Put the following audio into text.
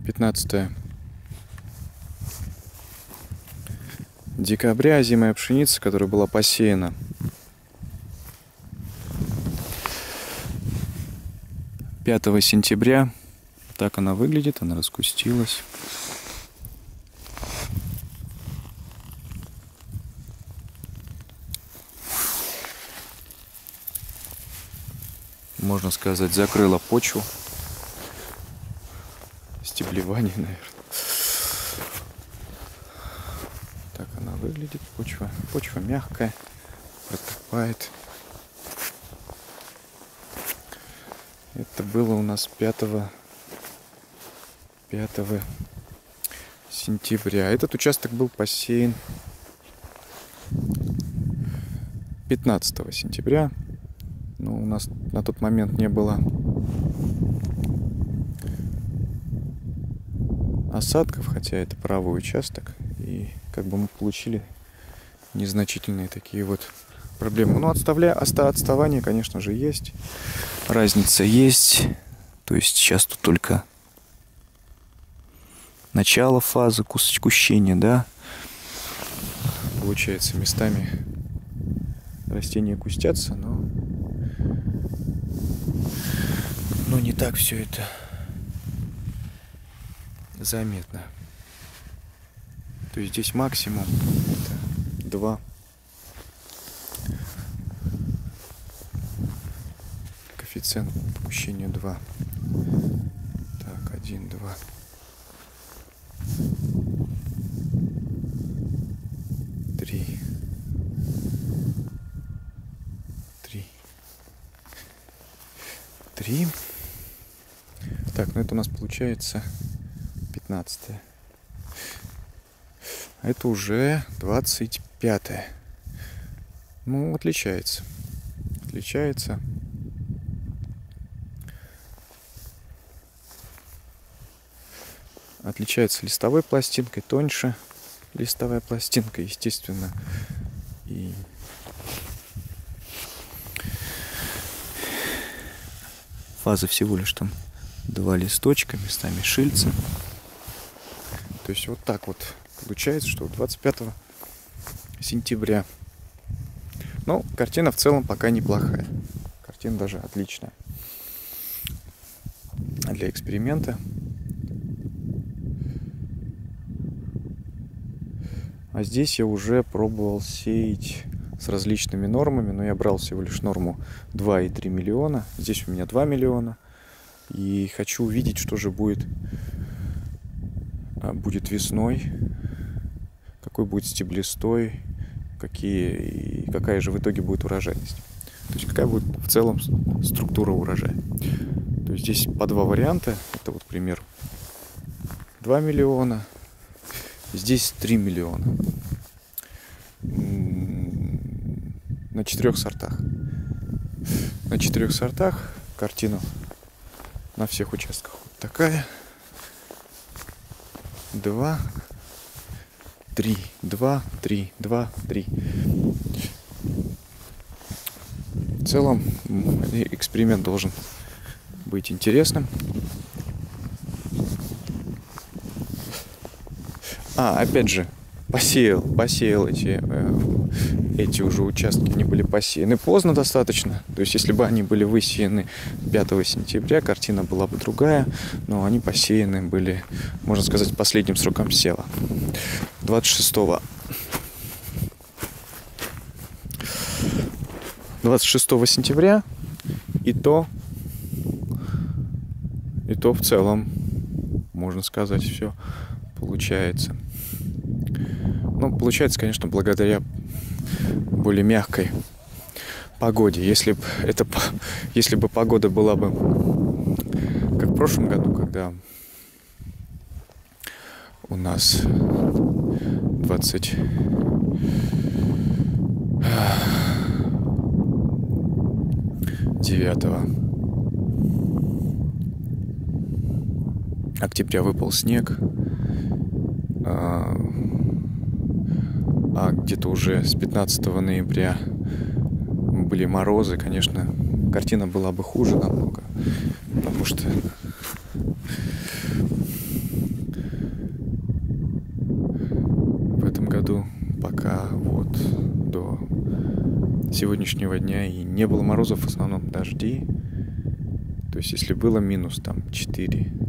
15 декабря, озимая пшеница, которая была посеяна 5 сентября. Так она выглядит, она раскустилась. Можно сказать, закрыла почву. Стеблевание, наверное. Так она выглядит, почва. Почва мягкая, протупает. Это было у нас 5 сентября. Этот участок был посеян 15 сентября. Но у нас на тот момент не было осадков, хотя это правый участок. И как бы мы получили незначительные такие вот проблемы. Но отставание, конечно же, есть. Разница есть. То есть сейчас тут только начало фазы кущения, да. Получается, местами растения кустятся, но не так все это заметно. То есть здесь максимум это 2. Коэффициент по кущению 2. Так, 1, 2. Три. Так, ну это у нас получается 15. А это уже 25. Ну, отличается. Отличается. Отличается листовой пластинкой, тоньше листовая пластинка, естественно. И фаза всего лишь там 2 листочка, местами шильца. То есть вот так вот получается, что 25 сентября. Но картина в целом пока неплохая. Картина даже отличная. Для эксперимента. А здесь я уже пробовал сеять с различными нормами, но я брал всего лишь норму 2,3 миллиона. Здесь у меня 2 миллиона. И хочу увидеть, что же будет весной, какой будет стеблестой, какая же в итоге будет урожайность. То есть какая будет в целом структура урожая. То есть здесь по 2 варианта. Это вот, к примеру, 2 миллиона. Здесь 3 миллиона. На 4 сортах. На 4 сортах картина на всех участках вот такая. 2, 3, 2, 3, 2, 3. В целом эксперимент должен быть интересным. Опять же, посеял эти уже участки, они были посеяны поздно достаточно. То есть, если бы они были высеяны 5 сентября, картина была бы другая. Но они посеяны были, можно сказать, последним сроком сева. 26 сентября. И то в целом, можно сказать, все получается. Ну, получается, конечно, благодаря более мягкой погоде. Если бы погода была бы как в прошлом году, когда у нас 29 октября выпал снег, а где-то уже с 15 ноября были морозы, конечно, картина была бы хуже намного, потому что сегодняшнего дня, и не было морозов, в основном дожди. То есть если было минус там 4